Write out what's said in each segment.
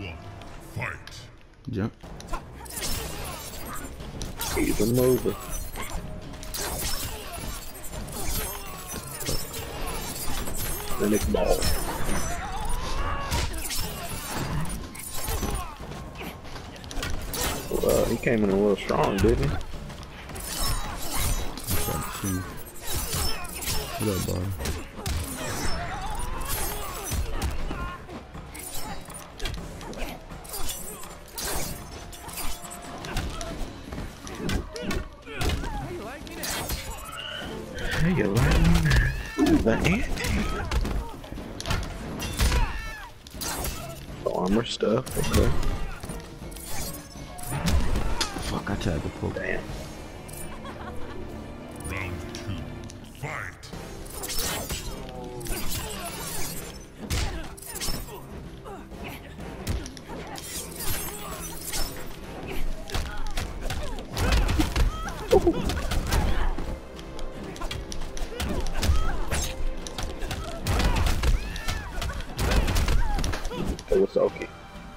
one, fight. Jump. Keep him moving. Then it's ball. Well, he came in a little strong, didn't he? What up, bro? Hey, you like me? Ooh, the ant. Armor stuff, okay. Fuck, I tried to poke. Damn. Round two, fight. It was okay.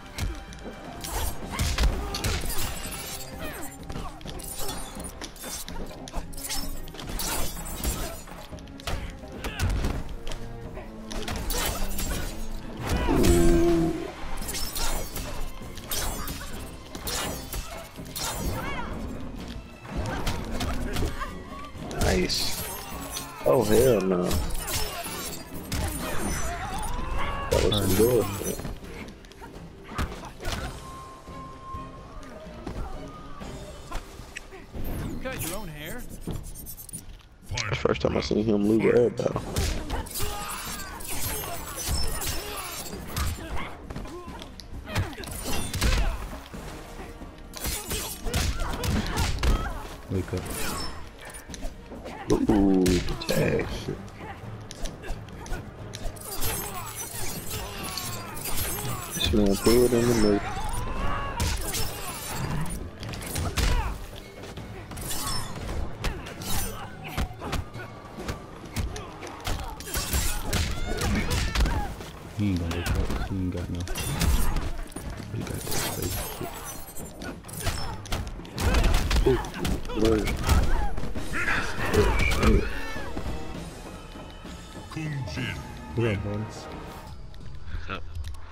Nice. Oh hell no. That was some bullshit. You cut your own hair? That's the first time I seen him lose an air battle. Wake up. Ooh, tag. Just gonna throw it in the middle. He ain't gonna wake up. He ain't got no. He got that face shit. Ooh, Lord. Kung Jin. What up, boys? What's up?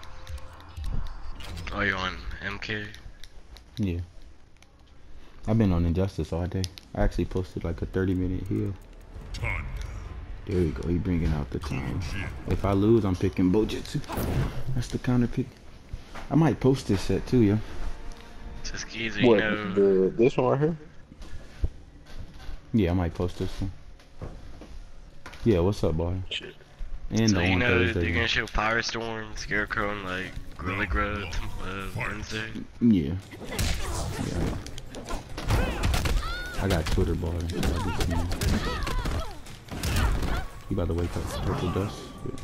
Oh, you on MK? Yeah. I've been on Injustice all day. I actually posted like a 30-minute heal. Tanya. There we go. He bringing out the time. If I lose, I'm picking Bojutsu. That's the counter pick. I might post this set too, yo. Tuskegee, you What, know. this one right here? Yeah, I might post this one. Yeah, what's up, boy? Shit. And So the you one know they're Thursday. gonna show Firestorm, Scarecrow, and like Gorilla Grodd Wednesday. Yeah. Yeah. I got Twitter, boy. You about to wake up? Purple dust.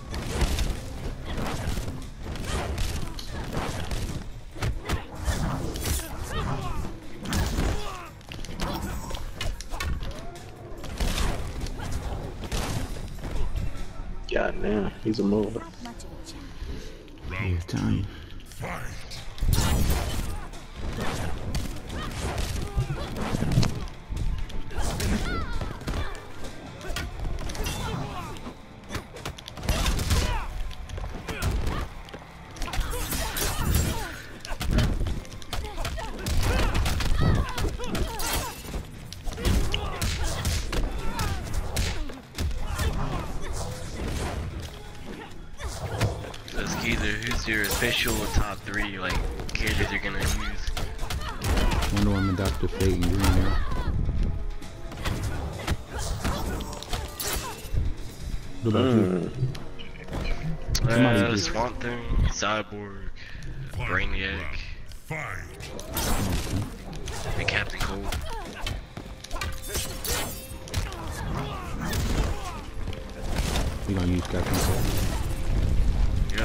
God damn, he's a mover. Yeah, time. Fight. Tuskegee, who's your official top 3 like characters you're gonna use? Wonder Woman, Dr. Fate, and Green Arrow. What about you? Somebody just- Swamp Thing, Cyborg, Brainiac, Fight. and Captain Cold. We gonna use Captain Cold. Yep.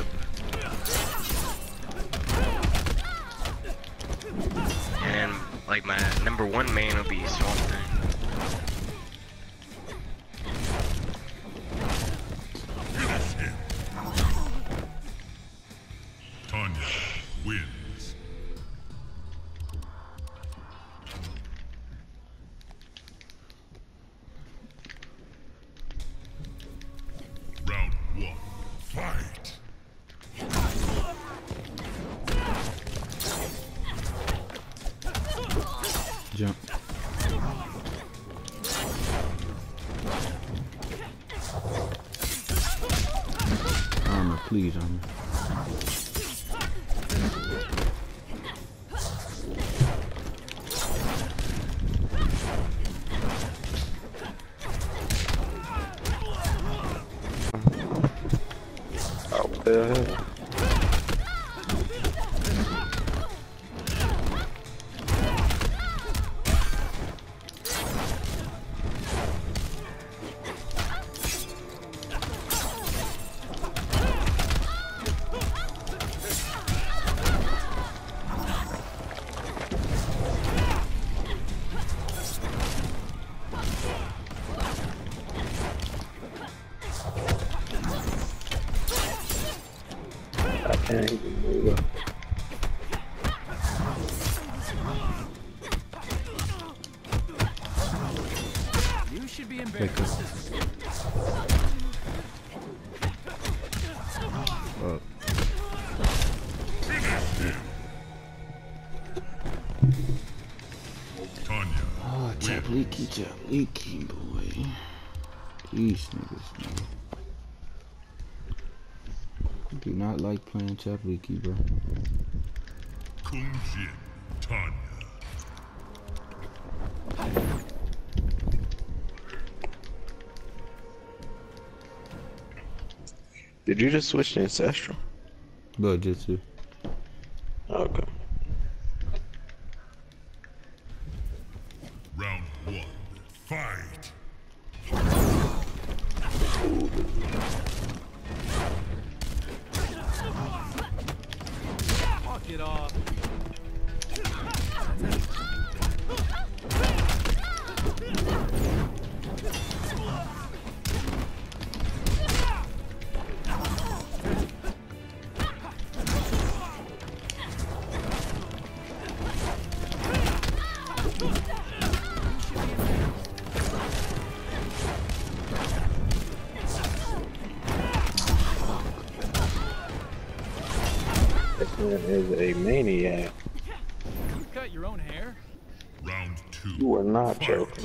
And like my number 1 main will be Swamp Thing. Finish him. Tanya. wins. Round 1. Fight. Jump. Armor, please, armor. What the hell? I can't even move. You should be Wake embarrassed. up. Tanya. Oh, chop leaky, boy. These niggas, man. Do not like playing chop leaky, bro. Kung Jin. Tanya. Did you just switch to Ancestral? Bro, Jitsu. Okay. Round 1. Fight. Walk it off. This man is a maniac. You cut your own hair? Round 2. You are not Fight. joking.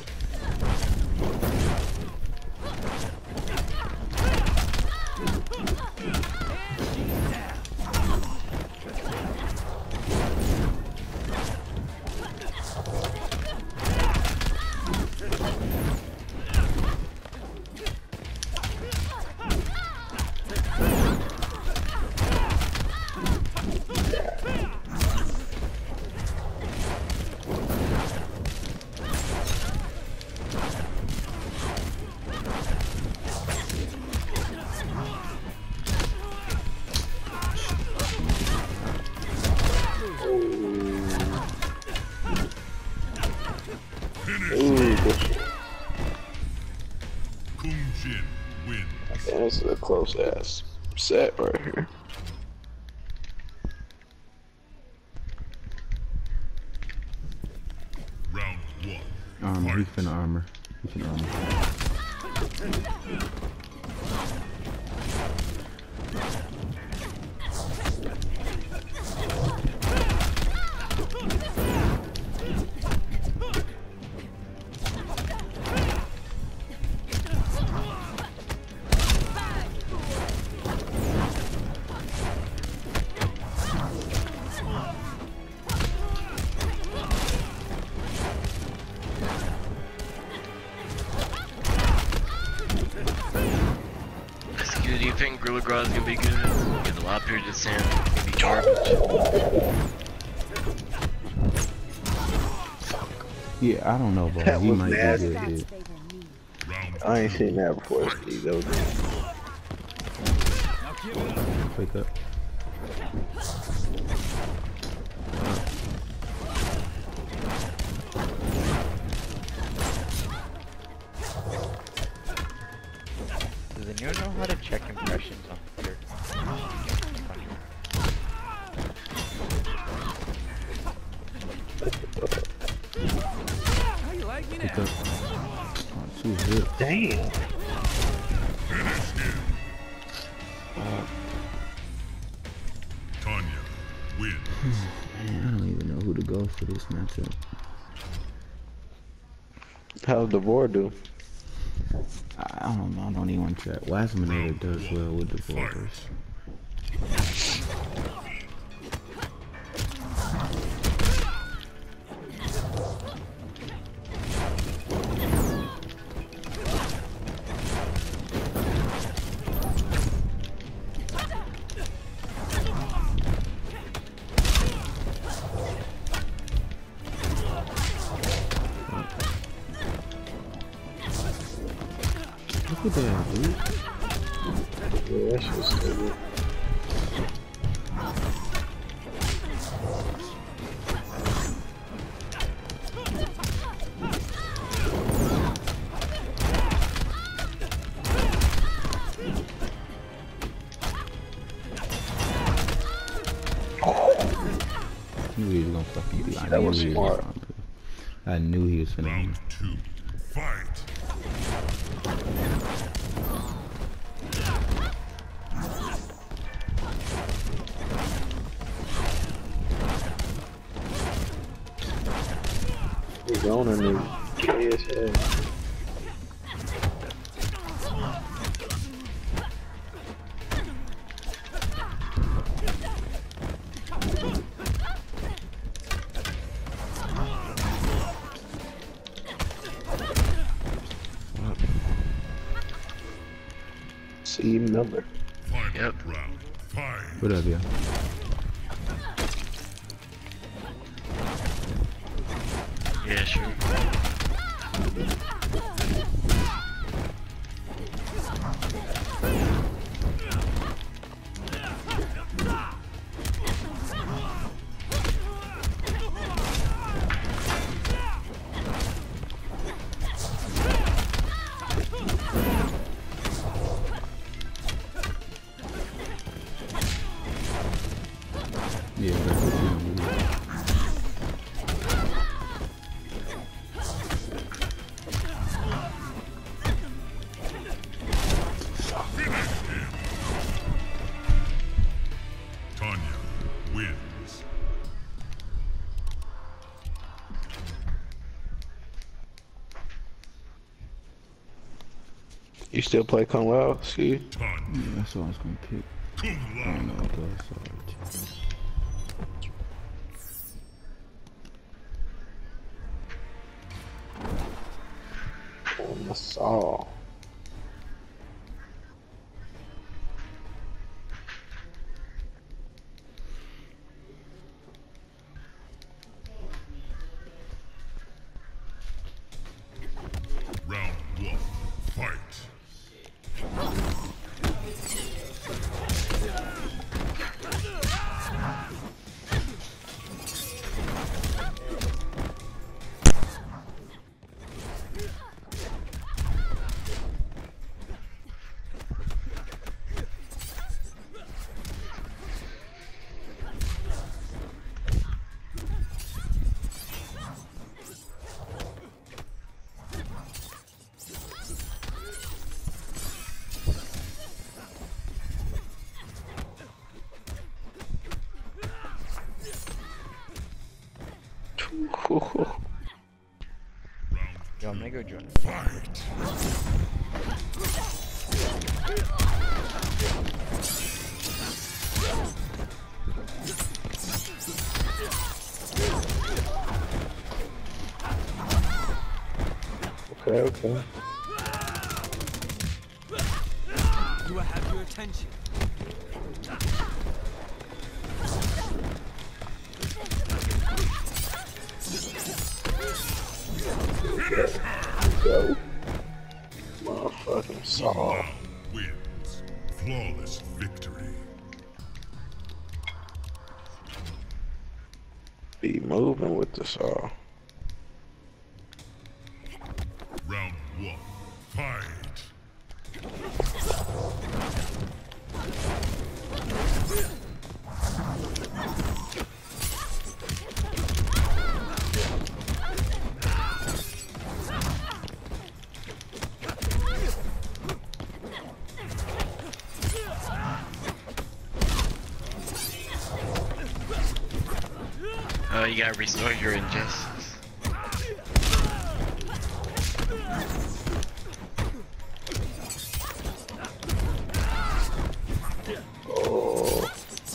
Ooh, good shit. Kung Jin wins. Man, this is a close ass set right here. Round 1. Armor, he Fight. finna armor. He finna armor. Do you think Gorilla Grodd is gonna be good? Yeah, the Lapierre just saying gonna be garbage. Yeah, I don't know, bro. That He was might nasty. be good. Round I ain't 2. seen that before, Steve. That was Now give it up. Wake up. Does anyone know how to check impressions on Twitter? Damn. Tanya wins. Man, I don't even know who to go for this matchup. How's Devore do? I don't know. I don't even want to try. Wasminator does well with the borders. Look at that, dude. Yeah, that shit's so good. I knew he was gonna fucking do. That was smart. I knew he was finna. Round 2. Fight. He's on a new KSA. C. Miller. Final Yep. round. Fight. What up, yeah? Yeah, sure. Yeah, that's what you gonna do. Tanya wins. You still play Kung Lao? See? Tanya. Yeah, that's what I was gonna pick. Kung I don't Lao. know what those are. On the saw. Round 1. Fight. Yo, I'm gonna go join. Fight. Okay, okay. Do I have your attention? Go. Motherfucking saw. Lao wins. Flawless victory. Be moving with the saw. Round 1. Fight. Oh, you gotta restore your injustice. Oh.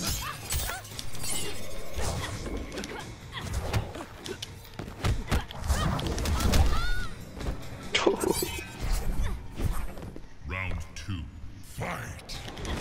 Round 2. Fight.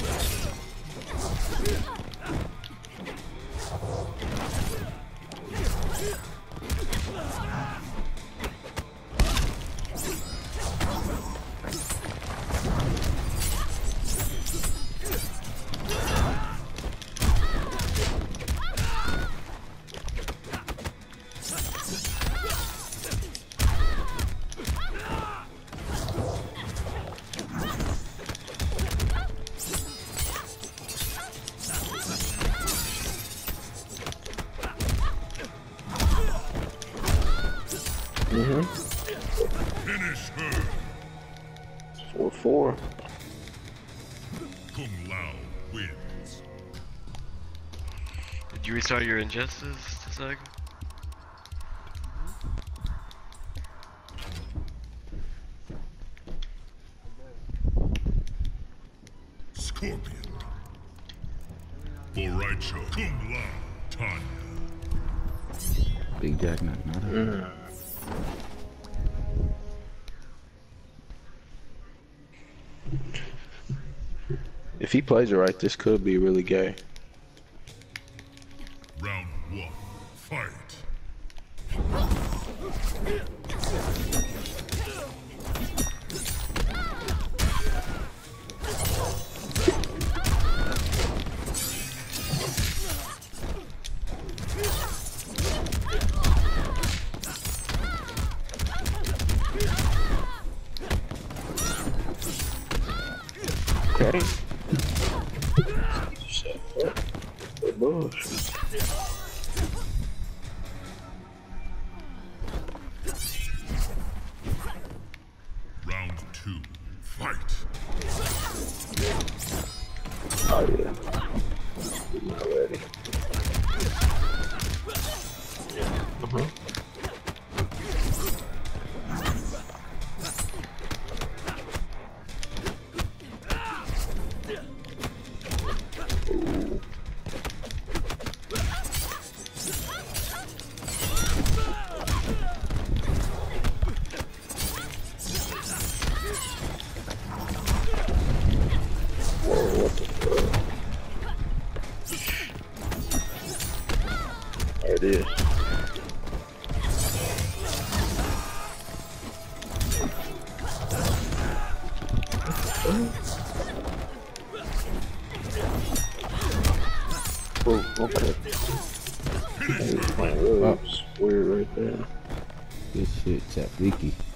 Finish her. 4-4. Kung Lao wins. Did you restart your injustice, Saga? Scorpion. Boraicho. Kung Lao. Tanya. Big Jack, not a. If he plays it right, this could be really gay. Round 1. Fight. Okay. Good bush. Round 2. Fight. Oh yeah. Not ready. There it is. Oh, okay. That was weird right there. Good shit, Chap Leaky.